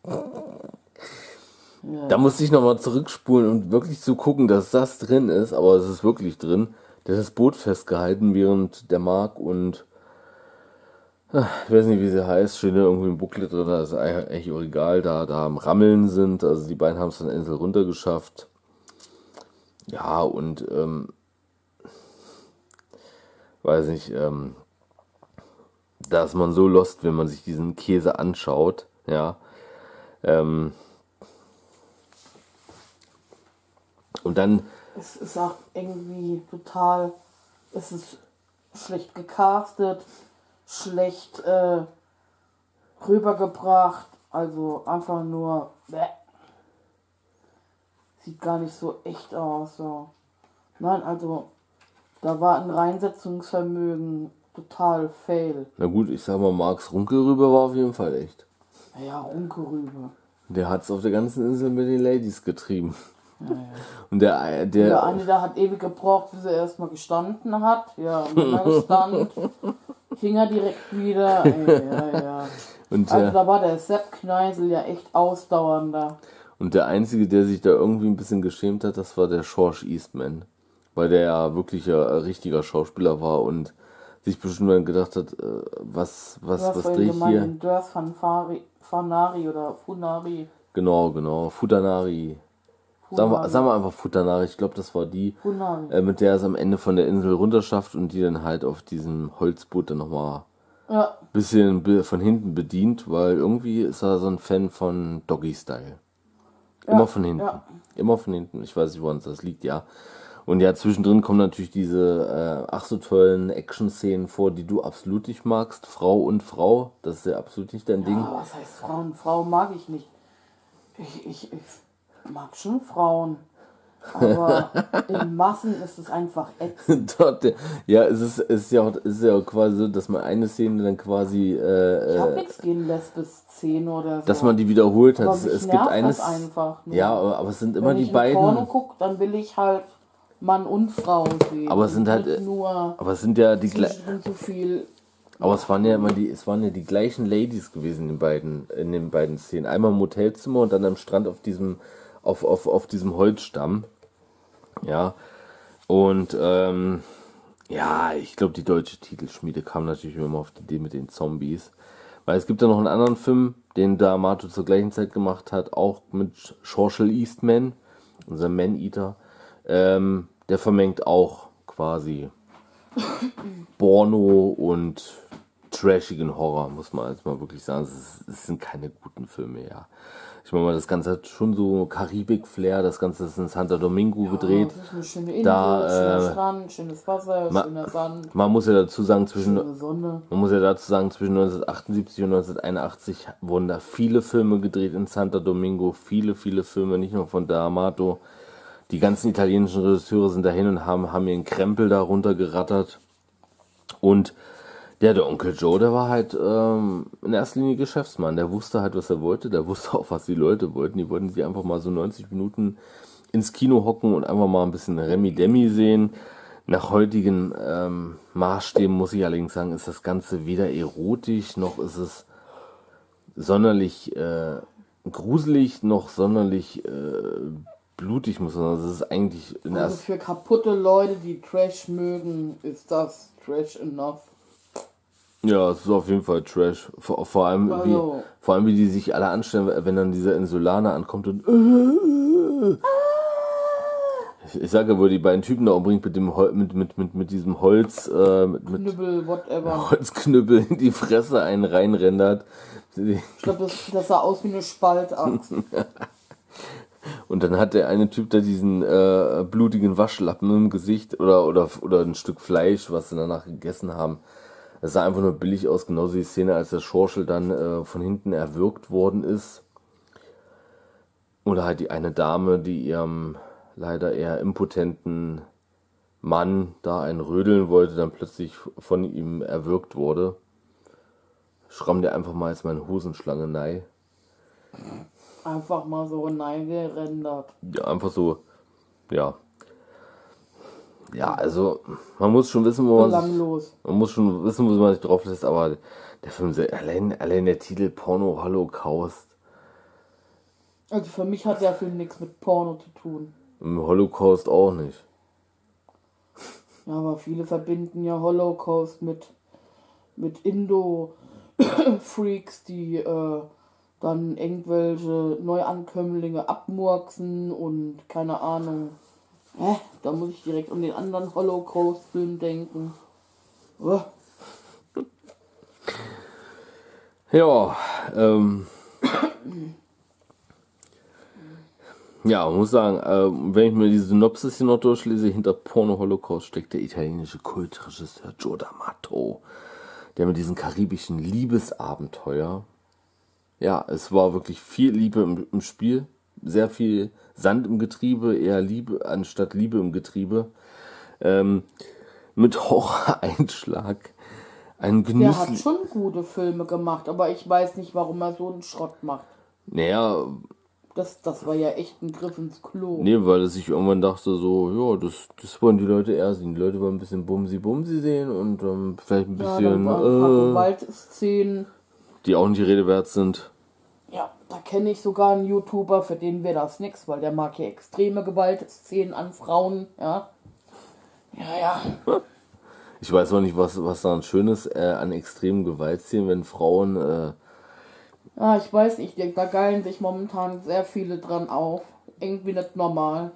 Ja. Da musste ich nochmal zurückspulen und wirklich zu gucken, dass das drin ist, aber es ist wirklich drin. Der hat das Boot festgehalten, während der Mark und ach, ich weiß nicht, wie sie heißt, steht da irgendwie im Booklet drin, das ist eigentlich auch egal, da, da am Rammeln sind. Also die beiden haben es von der Insel runtergeschafft. Ja, und ähm, weiß nicht, ähm, da ist man so lost, wenn man sich diesen Käse anschaut, ja. Ähm, und dann Es ist auch irgendwie total, es ist schlecht gecastet, schlecht äh, rübergebracht, also einfach nur, bäh. Sieht gar nicht so echt aus, so. Nein, also, da war ein Reinsetzungsvermögen total fail. Na gut, ich sag mal, Marks Runkelrübe war auf jeden Fall echt. Ja, Ungerübe. Der hat's auf der ganzen Insel mit den Ladies getrieben. Ja, ja. Und der, der, Der eine, der hat ewig gebraucht, bis er erstmal gestanden hat. Ja, und wenn er gestand, hing er direkt wieder. Ey, ja, ja. und, Also der, da war der Sepp Kneisel ja echt ausdauernder. und der Einzige, der sich da irgendwie ein bisschen geschämt hat, das war der George Eastman. Weil der ja wirklich ein richtiger Schauspieler war und sich bestimmt dann gedacht hat, äh, was, was, Du hast was vorhin drehe ich gemeint, hier? in Dörf van Fari, Fanari oder Funari. Genau, genau, Futanari. Sagen wir, sagen wir einfach Futanari, ich glaube, das war die, Funari. äh, mit der es am Ende von der Insel runterschafft und die dann halt auf diesem Holzboot dann nochmal Ja, ein bisschen be- von hinten bedient, weil irgendwie ist er so ein Fan von Doggy Style. Immer Ja, von hinten. ja. Immer von hinten. Ich weiß nicht, woran das liegt, ja. Und ja, zwischendrin kommen natürlich diese äh, ach so tollen Action-Szenen vor, die du absolut nicht magst. Frau und Frau, das ist ja absolut nicht dein Ding. Ja, was heißt Frauen? Frauen mag ich nicht. Ich, ich, ich mag schon Frauen. Aber in Massen ist es einfach ätzend. Dort, ja, es ist, es ist ja auch, es ist ja auch quasi so, dass man eine Szene dann quasi, äh, Ich hab äh, nichts gegen Lesbe-Szene oder so. dass man die wiederholt hat. aber Es, mich es gibt nervt eines, das einfach. Nur. ja, aber, aber es sind immer Wenn die ich ein Porno beiden, gucke, dann will ich halt Mann und Frau sehen. aber es sind halt, Nicht äh, nur aber es sind ja die, gle- zwischendrin zu viel. aber es waren ja immer die, es waren ja die gleichen Ladies gewesen in den beiden, in den beiden Szenen. Einmal im Hotelzimmer und dann am Strand auf diesem, auf, auf, auf diesem Holzstamm. Ja, und ähm, ja, ich glaube, die deutsche Titelschmiede kam natürlich immer auf die Idee mit den Zombies. Weil es gibt ja noch einen anderen Film, den D'Amato zur gleichen Zeit gemacht hat, auch mit Churchill Eastman, unser Man-Eater. Ähm, der vermengt auch quasi Porno und trashigen Horror, muss man jetzt mal wirklich sagen. Es, ist, es sind keine guten Filme, ja. Ich meine mal, das Ganze hat schon so Karibik-Flair, das Ganze ist in Santa Domingo Ja, gedreht. das ist eine schöne Insel, Da, schöner äh, Strand, schönes Wasser, ma- schöner Sand, Man muss ja dazu sagen, zwischen, schöne Sonne. man muss ja dazu sagen, zwischen neunzehnhundertachtundsiebzig und neunzehnhunderteinundachtzig wurden da viele Filme gedreht in Santa Domingo, viele, viele Filme, nicht nur von D'Amato. Die ganzen italienischen Regisseure sind dahin und haben, haben ihren Krempel da runtergerattert. Und ja, der Onkel Joe, der war halt ähm, in erster Linie Geschäftsmann. Der wusste halt, was er wollte. Der wusste auch, was die Leute wollten. Die wollten sich einfach mal so neunzig Minuten ins Kino hocken und einfach mal ein bisschen Remi-Demi sehen. Nach heutigen ähm, Maßstäben muss ich allerdings sagen, ist das Ganze weder erotisch, noch ist es sonderlich äh, gruselig, noch sonderlich äh, blutig, muss man sagen. Also es ist eigentlich in Also erster für kaputte Leute, die Trash mögen, ist das Trash enough. Ja, es ist auf jeden Fall Trash. Vor, vor, allem, wie, Also. vor allem, wie die sich alle anstellen, wenn dann dieser Insulaner ankommt und. Ich, ich sage ja, wo die beiden Typen da umbringt mit dem Hol mit, mit, mit, mit diesem Holz, äh, mit, mit Knüppel, whatever. Holzknüppel in die Fresse einen reinrendert. Ich glaube, das, das sah aus wie eine Spaltachse. Und dann hat der eine Typ da diesen äh, blutigen Waschlappen im Gesicht oder, oder, oder ein Stück Fleisch, was sie danach gegessen haben. Es sah einfach nur billig aus, genauso die Szene, als der Schorschel dann äh, von hinten erwürgt worden ist. Oder halt die eine Dame, die ihrem leider eher impotenten Mann da einen rödeln wollte, dann plötzlich von ihm erwürgt wurde. Schramm dir einfach mal jetzt meine Hosenschlange nei. Einfach mal so neigerendert. Ja, einfach so, ja. Ja, also man muss schon wissen, wo man sich, Belanglos. man muss schon wissen, wo man sich drauf lässt, aber der Film, allein, allein der Titel Porno Holocaust, Also für mich hat der Film nichts mit Porno zu tun. im Holocaust auch nicht. Ja, aber viele verbinden ja Holocaust mit, mit Indo-Freaks, die äh, dann irgendwelche Neuankömmlinge abmurksen und keine Ahnung. Hä? Da muss ich direkt an den anderen Holocaust-Film denken. Oh. Ja, ähm. Ja, man muss sagen, äh, wenn ich mir die Synopsis hier noch durchlese, hinter Porno Holocaust steckt der italienische Kultregisseur Joe D'Amato, der mit diesem karibischen Liebesabenteuer, ja, es war wirklich viel Liebe im, im Spiel, sehr viel Sand im Getriebe, eher Liebe anstatt Liebe im Getriebe, ähm, mit Horror-Einschlag, ein Der hat Genuss. schon gute Filme gemacht, aber ich weiß nicht, warum er so einen Schrott macht. Naja, Das, das war ja echt ein Griff ins Klo. nee, weil es sich irgendwann dachte so, ja, das, das wollen die Leute eher sehen. Die Leute wollen ein bisschen Bumsi-Bumsi sehen und ähm, vielleicht ein Ja, bisschen, dann waren ein paar äh, Gewaltszenen. die auch nicht Rede wert sind. Ja, da kenne ich sogar einen YouTuber, für den wäre das nix, weil der mag ja extreme Gewaltszenen an Frauen, ja. Ja, ja. Ich weiß auch nicht, was, was daran schön ist, äh, an extremen Gewaltszenen, wenn Frauen, äh, Ja, ich weiß nicht, da geilen sich momentan sehr viele dran auf. Irgendwie nicht normal.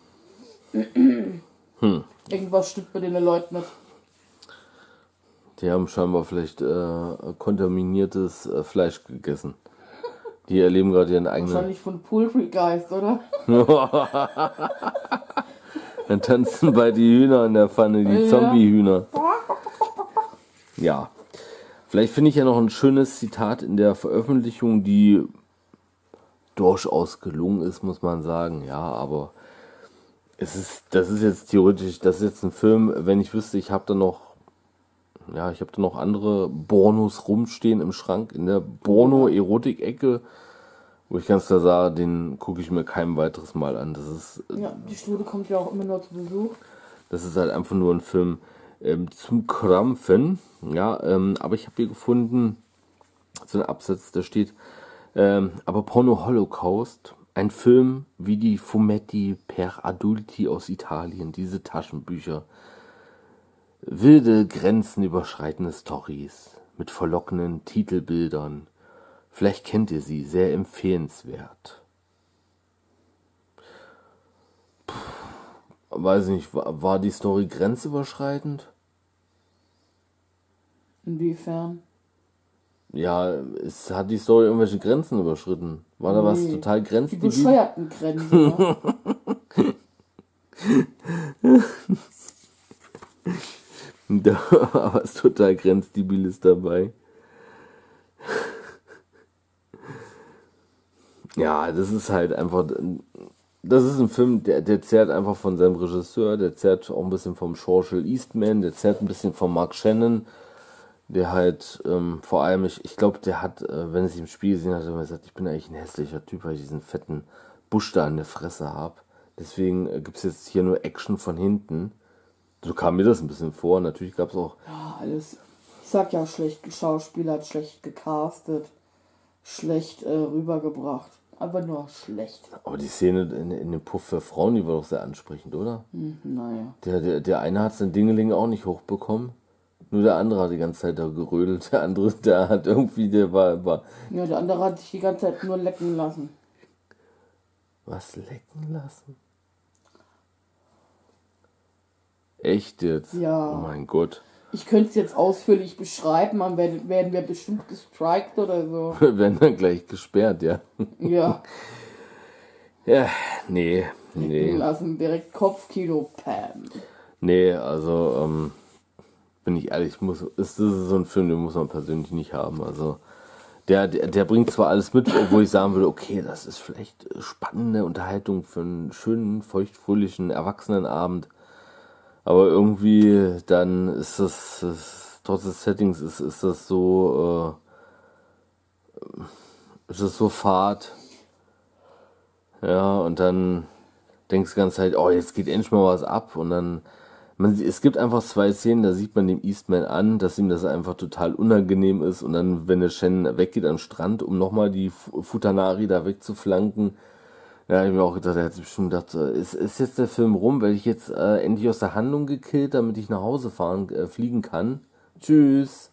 hm, Irgendwas stimmt bei den Leuten nicht. die haben scheinbar vielleicht äh, kontaminiertes äh, Fleisch gegessen. Die erleben gerade ihren eigenen... Wahrscheinlich von Poultrygeist, oder? Dann tanzen bei die Hühner in der Pfanne, die Ja. Zombie-Hühner. Ja. Vielleicht finde ich ja noch ein schönes Zitat in der Veröffentlichung, die durchaus gelungen ist, muss man sagen. Ja, aber es ist, das ist jetzt theoretisch, das ist jetzt ein Film, wenn ich wüsste, ich habe da noch, ja, ich habe da noch andere Pornos rumstehen im Schrank, in der Porno-Erotik-Ecke, wo ich ganz klar sage, den gucke ich mir kein weiteres Mal an. Das ist, Ja, die Studie kommt ja auch immer noch zu Besuch. das ist halt einfach nur ein Film ähm, zum Krampfen. Ja, ähm, aber ich habe hier gefunden, so ein Absatz, da steht, ähm, aber Porno Holocaust, ein Film wie die Fumetti per Adulti aus Italien, diese Taschenbücher. Wilde, grenzenüberschreitende Storys mit verlockenden Titelbildern. Vielleicht kennt ihr sie, sehr empfehlenswert. Puh, weiß nicht, war, war die Story grenzüberschreitend? Inwiefern? Ja, es hat die Story irgendwelche Grenzen überschritten. War da was Nee. total Die grenzdebil? bescheuerten Grenzen. Ne? Da war was total grenzdebiles dabei. Ja, das ist halt einfach, das ist ein Film, der, der zehrt einfach von seinem Regisseur, der zehrt auch ein bisschen vom Churchill Eastman, der zehrt ein bisschen von Mark Shannon, der halt ähm, vor allem, ich, ich glaube, der hat, äh, wenn er sich im Spiel gesehen hat, hat er immer gesagt, ich bin eigentlich ein hässlicher Typ, weil ich diesen fetten Busch da an der Fresse habe. Deswegen äh, gibt es jetzt hier nur Action von hinten. So kam mir das ein bisschen vor. Natürlich gab es auch, Ja, alles. Ich sag ja, schlecht geschauspielert, schlecht gecastet, schlecht äh, rübergebracht. Aber nur schlecht. aber die Szene in, in dem Puff für Frauen, die war doch sehr ansprechend, oder? Hm, naja. Der, der, der eine hat sein Dingeling auch nicht hochbekommen. Nur der andere hat die ganze Zeit da gerödelt. Der andere, der hat irgendwie, der war, war Ja, der andere hat sich die ganze Zeit nur lecken lassen. was lecken lassen. Echt jetzt? Ja. Oh mein Gott. Ich könnte es jetzt ausführlich beschreiben, dann werden, werden wir bestimmt gestrikt oder so. Wir werden dann gleich gesperrt, ja. Ja, Ja, nee, nee. lassen direkt Kopfkino, Pam. Nee, also, ähm, bin ich ehrlich, muss, ist, das ist so ein Film, den muss man persönlich nicht haben. Also, der, der, der bringt zwar alles mit, obwohl ich sagen würde, okay, das ist vielleicht spannende Unterhaltung für einen schönen, feuchtfröhlichen Erwachsenenabend. Aber irgendwie dann ist das, das trotz des Settings ist, ist das so, äh, ist das so fad. Ja, und dann denkst du die ganze Zeit, oh, jetzt geht endlich mal was ab. Und dann, man, es gibt einfach zwei Szenen, da sieht man dem Eastman an, dass ihm das einfach total unangenehm ist. Und dann, wenn der Shen weggeht am Strand, um nochmal die Futanari da wegzuflanken, ja, ich hab mir auch gedacht, er hat sich bestimmt gedacht, äh, ist, ist jetzt der Film rum, werde ich jetzt äh, endlich aus der Handlung gekillt, damit ich nach Hause fahren, äh, fliegen kann. Tschüss.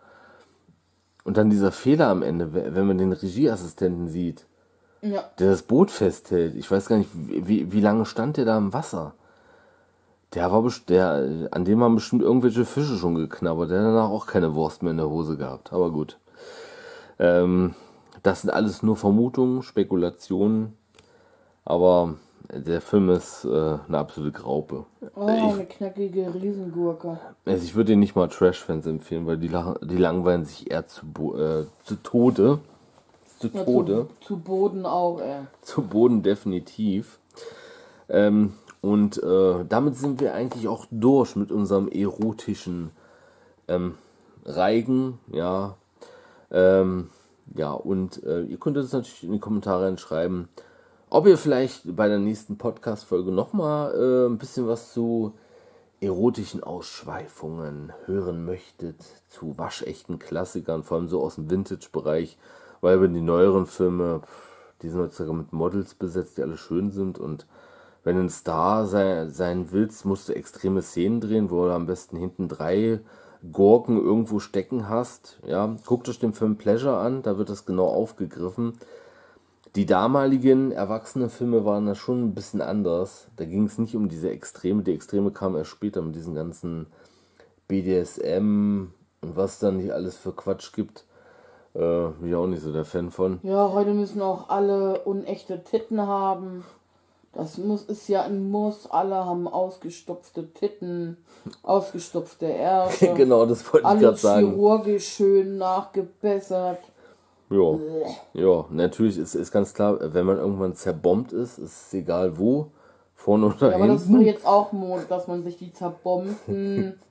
Und dann dieser Fehler am Ende, wenn man den Regieassistenten sieht, Ja, der das Boot festhält. Ich weiß gar nicht, wie, wie, wie lange stand der da im Wasser? Der war best- der, an dem haben bestimmt irgendwelche Fische schon geknabbert. Der hat danach auch keine Wurst mehr in der Hose gehabt. Aber gut. Ähm, das sind alles nur Vermutungen, Spekulationen. Aber der Film ist äh, eine absolute Graupe. oh, eine knackige Riesengurke. Also ich würde ihn nicht mal Trash-Fans empfehlen, weil die, lach- die langweilen sich eher zu, Bo- äh, zu Tode. Zu Ja, Tode. zu, zu Boden auch, ey. Zu Boden definitiv. Ähm, und äh, damit sind wir eigentlich auch durch mit unserem erotischen ähm, Reigen. Ja, ähm, ja und äh, ihr könnt es natürlich in die Kommentare schreiben, ob ihr vielleicht bei der nächsten Podcast-Folge nochmal äh, ein bisschen was zu erotischen Ausschweifungen hören möchtet, zu waschechten Klassikern, vor allem so aus dem Vintage-Bereich, weil über die neueren Filme, die sind heutzutage mit Models besetzt, die alle schön sind, und wenn du ein Star sein, sein willst, musst du extreme Szenen drehen, wo du am besten hinten drei Gurken irgendwo stecken hast. Ja, guckt euch den Film Pleasure an, da wird das genau aufgegriffen. Die damaligen Erwachsenenfilme waren da schon ein bisschen anders. Da ging es nicht um diese Extreme. Die Extreme kamen erst später mit diesen ganzen B D S M und was da nicht alles für Quatsch gibt. Äh, bin ich auch nicht so der Fan von. Ja, heute müssen auch alle unechte Titten haben. Das muss ist ja ein Muss. Alle haben ausgestopfte Titten, ausgestopfte Ärsche. Genau, das wollte ich gerade Alles sagen. chirurgisch schön nachgebessert. Ja, ja, natürlich ist, ist ganz klar, wenn man irgendwann zerbombt ist, ist es egal wo, vorne oder Ja, aber das ist doch hinten. jetzt auch Mode, dass man sich die zerbombten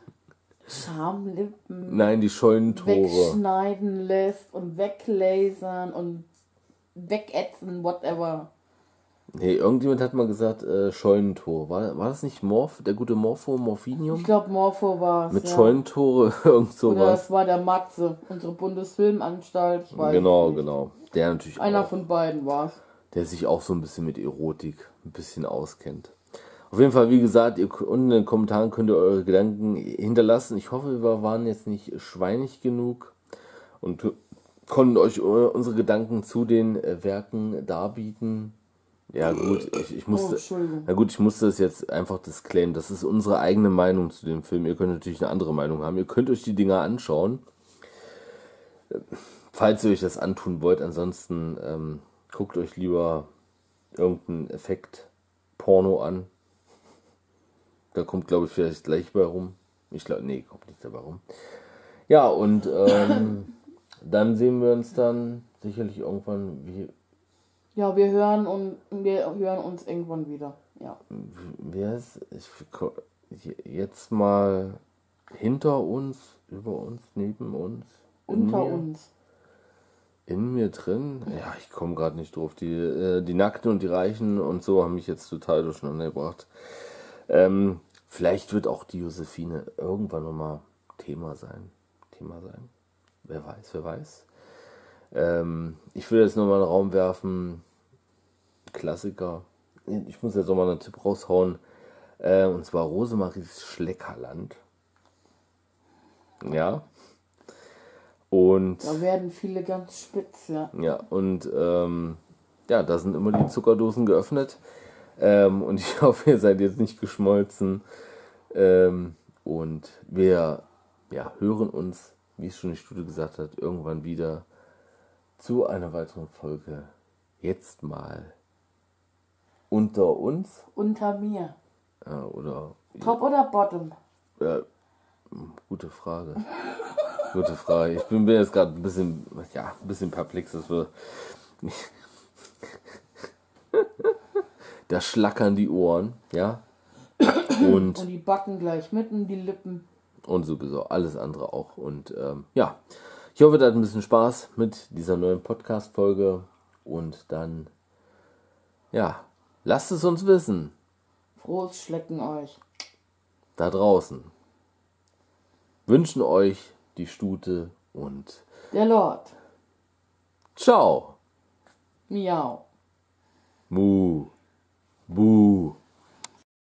Schamlippen Nein, die Scheunentore. wegschneiden lässt und weglasern und wegätzen, whatever. Nee, irgendjemand hat mal gesagt, äh, Scheunentor. War, war das nicht Morph, der gute Morpho, Morphinium? Ich glaube, Morpho war es. Mit ja. Scheunentore, irgend Oder sowas. es war der Matze, unsere Bundesfilmanstalt. Ich weiß Genau, nicht. genau. Der natürlich Einer auch, von beiden war es. der sich auch so ein bisschen mit Erotik ein bisschen auskennt. Auf jeden Fall, wie gesagt, ihr, unten in den Kommentaren könnt ihr eure Gedanken hinterlassen. Ich hoffe, wir waren jetzt nicht schweinig genug und konnten euch unsere Gedanken zu den Werken darbieten. Ja gut, ich, ich musste, Oh, na gut, ich musste das jetzt einfach disclaimen. Das ist unsere eigene Meinung zu dem Film. Ihr könnt natürlich eine andere Meinung haben. Ihr könnt euch die Dinger anschauen, falls ihr euch das antun wollt. Ansonsten ähm, guckt euch lieber irgendeinen Effekt-Porno an. Da kommt, glaube ich, vielleicht gleich bei rum. Ich glaube, nee, kommt nicht dabei rum. Ja, und ähm, dann sehen wir uns dann sicherlich irgendwann, wie, Ja, wir hören und wir hören uns irgendwann wieder. Ja. wie heißt es? Ich, jetzt mal hinter uns, über uns, neben uns, in Unter mir, uns. in mir drin. Ja, ich komme gerade nicht drauf. Die, äh, die Nackten und die Reichen und so haben mich jetzt total durcheinander gebracht. Ähm, vielleicht wird auch die Josephine irgendwann nochmal Thema sein. Thema sein. Wer weiß, wer weiß. Ähm, ich will jetzt nochmal in den Raum werfen. Klassiker. Ich muss jetzt nochmal einen Tipp raushauen. Äh, und zwar Rosemaries Schleckerland. Ja. Und Da werden viele ganz spitz, ja. ja, und ähm, ja, da sind immer die Zuckerdosen geöffnet. Ähm, und ich hoffe, ihr seid jetzt nicht geschmolzen. Ähm, und wir ja, hören uns, wie es schon die Studie gesagt hat, irgendwann wieder zu einer weiteren Folge. Jetzt mal unter uns. Unter mir. Äh, oder Top oder Bottom? äh, gute Frage. Gute Frage. Ich bin, bin jetzt gerade ein bisschen, ja, ein bisschen perplex, dass wir. Da schlackern die Ohren, ja. Und, Und die Backen gleich mitten, die Lippen. und sowieso alles andere auch. Und ähm, ja, ich hoffe, ihr hattet ein bisschen Spaß mit dieser neuen Podcast-Folge. Und dann, ja, lasst es uns wissen. Frohes Schlecken euch. Da draußen. Wünschen euch die Stute und Der Lord. ciao. Miau. Mu. Bu.